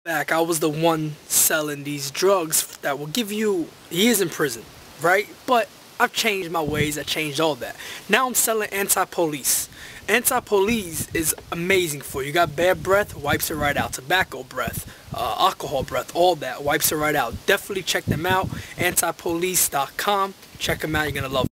Back, I was the one selling these drugs that will give you years in prison, right? But I've changed my ways, I changed all that. Now I'm selling AntiPoleez. AntiPoleez is amazing for you. You got bad breath, wipes it right out. Tobacco breath, alcohol breath, all that, wipes it right out. Definitely check them out, antipoleez.com. Check them out, you're going to love it.